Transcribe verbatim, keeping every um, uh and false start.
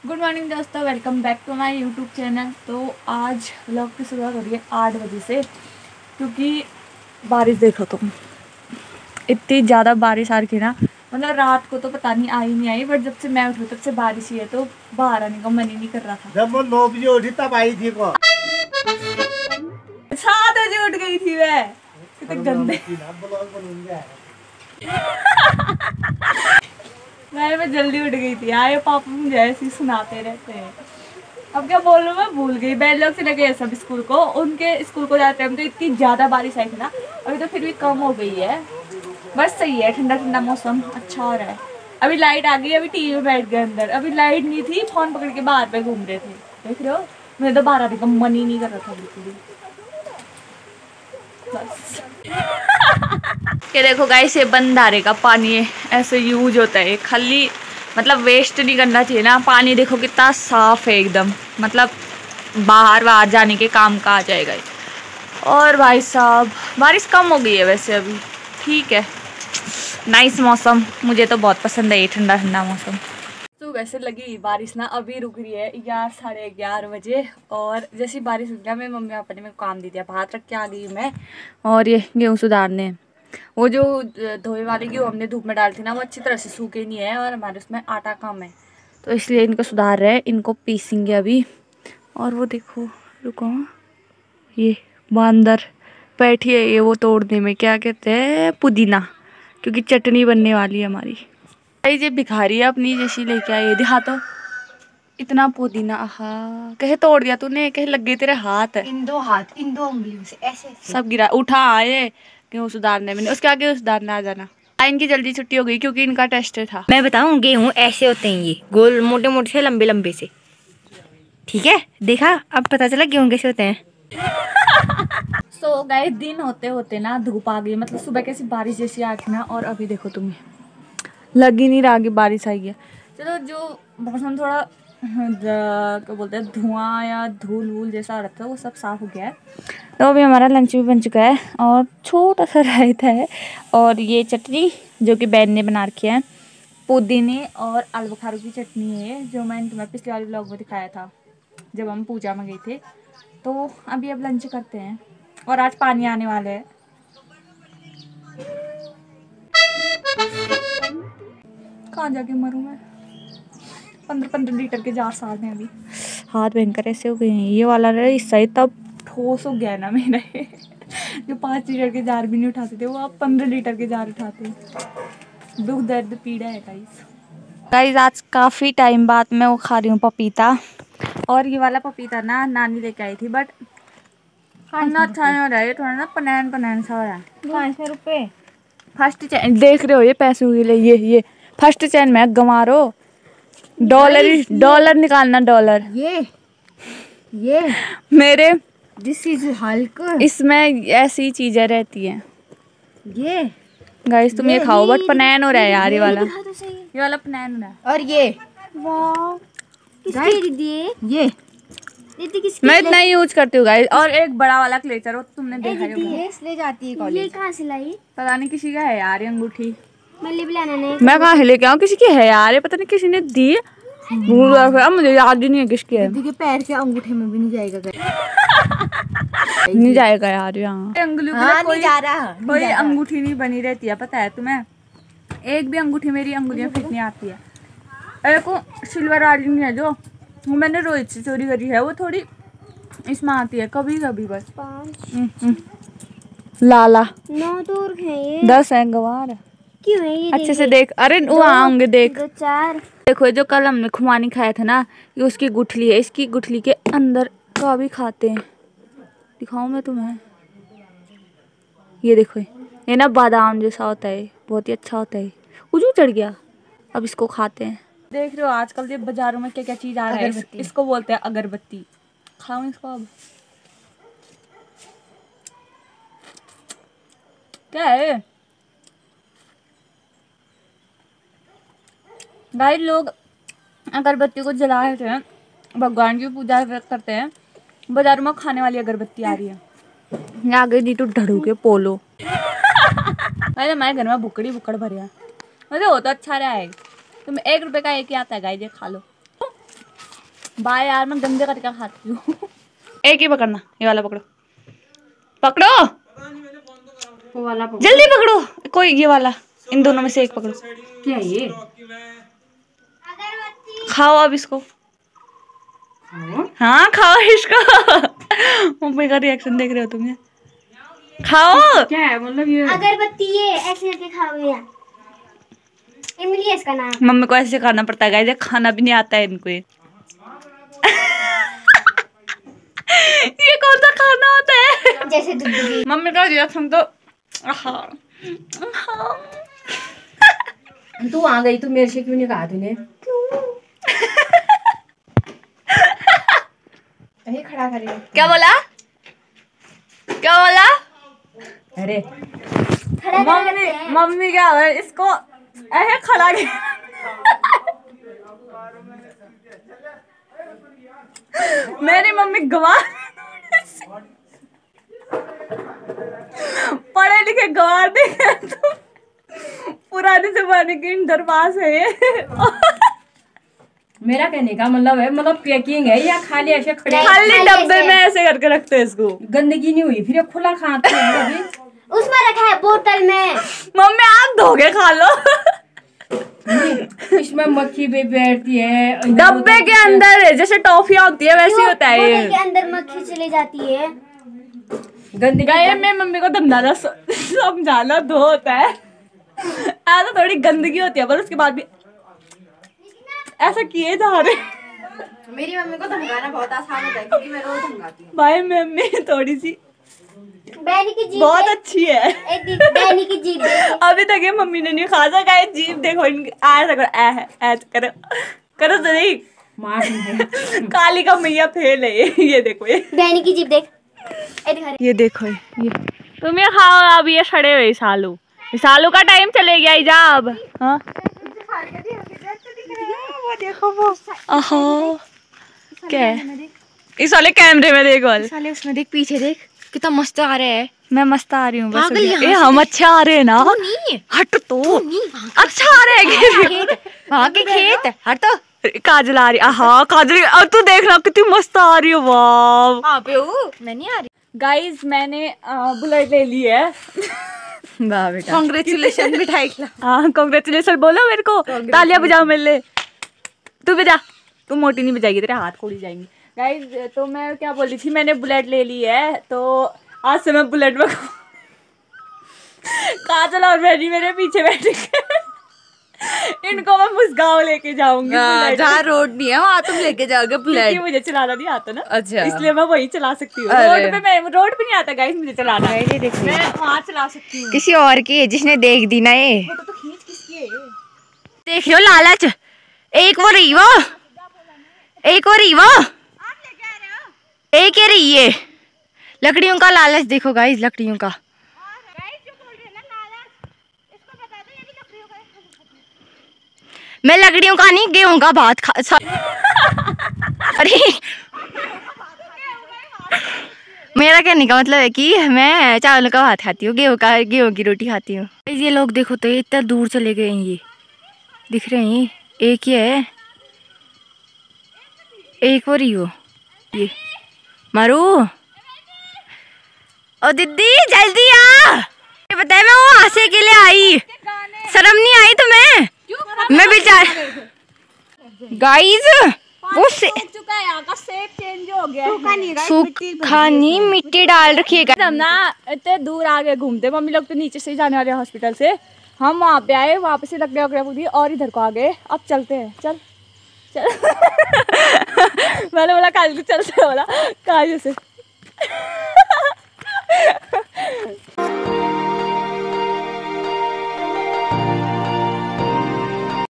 Good morning दोस्तों, welcome back to my YouTube channel. तो आज व्लॉग की शुरुआत हो रही है आठ बजे से, क्योंकि बारिश देखो तुम, इतनी ज़्यादा बारिश आ रही है ना। मतलब रात को तो पता नहीं आई नहीं आई, बट जब से मैं उठी तब से बारिश ही है, तो बाहर आने का मन ही नहीं कर रहा था। जब वो नौ बजे उठी तब आई थी को सात बजे उठ गई थी मैं, कितने गंदे मैं मैं जल्दी उठ गई थी यार। पापा मुझे ऐसे ही सुनाते रहते हैं। अब क्या बोल रहा हूँ, मैं भूल गई। बैल लोग से लगे सब स्कूल को, उनके स्कूल को जाते टाइम तो इतनी ज़्यादा बारिश आई थी ना। अभी तो फिर भी कम हो गई है, बस सही है, ठंडा ठंडा मौसम अच्छा हो रहा है। अभी लाइट आ गई, अभी टीवी में बैठ गए अंदर। अभी लाइट नहीं थी, फोन पकड़ के बाहर पे घूम रहे थे, देख रहे हो। मुझे तो बाहर आने का मन ही नहीं कर रहा था बिल्कुल भी। बस ये देखो गाइस, ये बंधारे का पानी है, ऐसे यूज होता है खाली, मतलब वेस्ट नहीं करना चाहिए ना। पानी देखो कितना साफ है एकदम, मतलब बाहर बाहर जाने के काम का आ जाएगा ये। और भाई साहब बारिश कम हो गई है वैसे, अभी ठीक है, नाइस मौसम। मुझे तो बहुत पसंद है ये ठंडा ठंडा मौसम। तो वैसे लगी बारिश ना, अभी रुक रही है ग्यारह साढ़े ग्यारह बजे। और जैसी बारिश रुक गया, मेरी मम्मी पापा ने मेरे को काम दे दिया, भात रख के आ गई मैं। और ये गेहूँ सुधारने, वो जो धोए वाली गेहूँ हमने धूप में डाली थी ना, वो अच्छी तरह से सूखे नहीं है, और हमारे उसमें आटा कम है, तो इसलिए इनको सुधार रहे हैं। इनको पीसेंगे अभी। और वो देखो, रुको, ये बंदर बैठी है, ये वो तोड़ने में, क्या कहते हैं, पुदीना, क्योंकि चटनी बनने वाली है हमारी। ये भिखारी है अपनी जैसी लेके आई है, दिखा तो इतना पुदीना। आहा, कहे तोड़ दिया तूने, कहे लग गए तेरे हाथ। इन दो हाथ, इन दो उंगलियों से ऐसे, ऐसे सब गिरा, उठा आए गेहूँ सुधारने में, उसके आगे सुधारने आ जाना। इनकी जल्दी छुट्टी हो गई क्योंकि इनका टेस्ट था। मैं बताऊं, गेहूं ऐसे होते हैं, ये गोल मोटे मोटे से, लंबे लंबे से, ठीक है। देखा, अब पता चला गेहूं कैसे होते हैं। सो so, गाइस, दिन होते होते ना धूप आ गई, मतलब सुबह कैसी बारिश जैसी आ गई ना, और अभी देखो तुम्हें लग ही नहीं रहा कि बारिश आई है। चलो, जो मौसम थोड़ा क्या बोलते हैं, धुआं या धूल वूल जैसा आ रहा था, वो सब साफ हो गया है। तो अभी हमारा लंच भी बन चुका है, और छोटा सा रायता है, और ये चटनी जो कि बैन ने बना रखी है, पुदीने और आलू बुखारे की चटनी है, जो मैंने तुम्हें पिछले वाले व्लॉग में दिखाया था जब हम पूजा में गए थे। तो अभी अब लंच करते हैं, और आज पानी आने वाला है। कहाँ जाके मरूँ मैं, पंद्रह पंद्रह लीटर के जार साल में अभी हाथ भयंकर ऐसे हो गए हैं। ये वाला हिस्सा ही तब ठोस हो गया ना मेरा ये जो पाँच लीटर के जार भी नहीं उठाते थे, वो अब पंद्रह लीटर के जार उठाते हैं। दुख दर्द पीड़ा है गाइस। गाइस, आज काफ़ी टाइम बाद मैं वो खा रही हूँ पपीता, और ये वाला पपीता ना नानी लेके आई थी, बट खाना अच्छा नहीं हो रहा है, ये थोड़ा ना पनैन पनैन सा हो रहा है। पाँच सौ रुपये फर्स्ट चैन देख रहे हो, ये पैसे के लिए, ये ये फर्स्ट चैन में गंवारो, डॉलर डॉलर निकालना, डॉलर। ये ये मेरे दिस इज हल्क, इसमें ऐसी चीजें रहती हैं। ये गाइस तुम ये, ये खाओ, बट पनैन हो रहा है यार, ये वाला, तो सही है। ये वाला पनैन हो रहा है। और ये वाह, किसके दीदी, ये दीदी किसके, मैं इतना ही यूज करती हूँ गाइस। और एक बड़ा वाला क्लेचर, वो तुमने देखा ही होगा, ये ले जाती है कॉलेज। ये कहाँ से लाई? पता नहीं किसी का है यार ये अंगूठी, मैं मैं कहाँ से लेके आऊँ, किसी की है यार ये, पता नहीं किसी ने दी, मुझे याद ही नहीं है किसकी है। दीदी के पैर के अंगूठे में भी नहीं जाएगा नहीं जाएगा यार यहाँ, अंगुलियों हाँ, कोई, नहीं जा रहा, कोई अंगूठी नहीं बनी रहती है, पता है तुम्हें। एक भी अंगूठी मेरी अंगुलियाँ फिट नहीं आती है। अरे को सिल्वर वाली नहीं है जो वो मैंने रोहित से चोरी करी है, वो थोड़ी इसमें आती है कभी कभी बस। पाँच लाला नौ तो और है, ये दस है गवार, क्यों है ये, अच्छे से देख। अरे वहाँ होंगे, देख चार। देखो, जो कल हमने खुमानी खाया था ना, ये उसकी गुठली है, इसकी गुठली के अंदर का भी खाते हैं, दिखाऊं मैं तुम्हें, ये देखो, ये ना बादाम जैसा होता है, बहुत ही अच्छा होता है। उजू चढ़ गया, अब इसको खाते हैं। देख रहे हो आजकल ये बाजारों में क्या क्या चीज आ रहा है, इस, इसको बोलते हैं अगरबत्ती। खाऊं इसको अब, क्या है भाई, लोग अगरबत्ती को जलाते हैं, भगवान की पूजा करते हैं, बाजारों में खाने वाली अगरबत्ती आ रही है। यहाँ आ गई दी तो ढड़ू के पोलो अरे हमारे घर में बुकड़ी बुकड़ भरे हैं, मुझे वो तो अच्छा रहा है। तुम एक रुपए का एक ही आता है गाइस, ये खा लो। बाय यार, मैं गंदे करके खाती हूँ। एक ही पकड़ना, ये वाला पकड़ो, पकड़ो वो वाला पकड़ो। जल्दी पकड़ो, कोई ये वाला, इन दोनों में से एक पकड़ो। क्या ये? खाओ अब इसको। हाँ खाओ इसको। मम्मी का रिएक्शन देख रहे हो तुम? खाओ। क्या है मतलब ये? अगरबत्ती है, ऐसे करके खाओगे यार। इमली है इसका नाम। मम्मी को ऐसे खाना पड़ता है गाइस, खाना भी नहीं आता है इनको ये। ये कौन सा खाना होता है? जैसे दूध। मम्मी का रिएक्शन तो तू आ गई, तू मेरे से क्यों नहीं कहा तूने? अरे खड़ा करे। क्या बोला? क्या बोला? अरे मम्मी मम्मी क्या है इसको ऐसे खड़ा के मेरी मम्मी गवार पढ़े लिखे गवार देखे तो पुराने जमाने के दरबार है ये। मेरा कहने का मतलब है, मतलब पैकिंग है या खाली ऐसे खड़े? खाली डब्बे में ऐसे करके रखते हैं इसको। गंदगी नहीं हुई फिर ये खुला खाते हैं अभी। उसमें रखा है बोतल में। मम्मी आप धोके खा लो। इसमें मक्खी भी बैठती है डब्बे के अंदर है, जैसे टॉफियां होती है वैसी होता है बोतल ये। के अंदर मक्खी चली जाती है। गंदगी गए मैं मम्मी को समझाना समझाना धो होता है, ऐसा थोड़ी गंदगी होती है, पर उसके बाद भी ऐसा किए जा रहे। मेरी मम्मी को धमकाना बहुत आसान होता है क्योंकि मैं रोज धमकाती हूँ। भाई मम्मी थोड़ी सी बैनी की जीभ बहुत देख। अच्छी है। एक दी- बैनी की जीभ देख। अभी तक ये मम्मी ने नहीं खा सका है, जीभ देखो इनकी ऐसा करो, ऐ है ऐसा करो करो तो नहीं। मार दूंगी। काली का मैया फेल है ये। ये देखो ये बैनी की जीभ देख। ए दिखा रही। ये देखो ये तुम ये खाओ अब, ये सड़े हुए सालू, सालू का टाइम चले गया जा अब। हाँ वो देखो वो आहा क्या है इस वाले कैमरे में देख वाले साले उसमें देख, पीछे देख कितना मस्त आ रहा है। मैं मस्त आ रही हूँ बस। पागल यहाँ ए से हम अच्छे आ रहे हैं ना? नहीं हट तो अच्छा आ रहे हैं। खेत, वहाँ के खेत हर तो काजल आ रही, हाँ काजल अब तू देखना कितनी मस्त आ रही हो। वाह आप मैं नहीं आ रही। गाइज मैंने बुलेट ले ली है। वाह बेटा, कांग्रेचुलेशन मिठाई खिला। हाँ कांग्रेचुलेशन बोलो मेरे को, तालियां बजाओ मेरे लिए। तू बजा, तू मोटी नहीं बजाएगी, तेरे हाथ खोड़ी जाएंगे। गाइज तो मैं क्या बोल रही थी, मैंने बुलेट ले ली है तो आज से मैं बुलेट में काजल और मैनी मेरे पीछे बैठे इनको मैं मुस्गांव लेके जाऊंगी। जहाँ रोड नहीं है वहाँ तुम लेके जाओगे बुलेट। मुझे चलाना नहीं आता ना, अच्छा। इसलिए मैं वही चला सकती हूँ। अरे। रोड पे मैं रोड पे नहीं आता गाइस मुझे चलाना, ये देख मैं वहाँ चला सकती हूँ। किसी और की है जिसने देख दी ना ये। फोटो तो खींच किसकी है ये? देख लो लालच, एक वो रही वो, एक वो रही वो, एक ही रही है। लकड़ियों का लालच देखो गाइस, लकड़ियों का। मैं लकड़ियों का नहीं, गेहूं का भात खा अरे मेरा कहने का मतलब है कि मैं चावल का भात खाती हूँ, गेहूं का गेहूं की रोटी खाती हूँ। ये लोग देखो तो इतना दूर चले गए हैं, ये दिख रहे हैं, एक ही है, एक और ही हो ये। मारू ओ दीदी जल्दी आ, ये पता है मैं वो हंसे के लिए आई, शर्म नहीं आई तुम्हें? मैं बेचार गाइस वो से चुका है, यहाँ का शेप चेंज हो गया है। सूखा नहीं, मिट्टी डाल रखी है। हम ना इतने दूर आगे घूमते, मम्मी लोग तो नीचे से ही जाने वाले हॉस्पिटल से, हम वहाँ पे आए, वहाँ पे से लकड़ियाँ वकड़ियाँ पूरी और इधर को आ गए। अब चलते हैं, चल चल मैंने बोला काजू चलते, बोला काजू से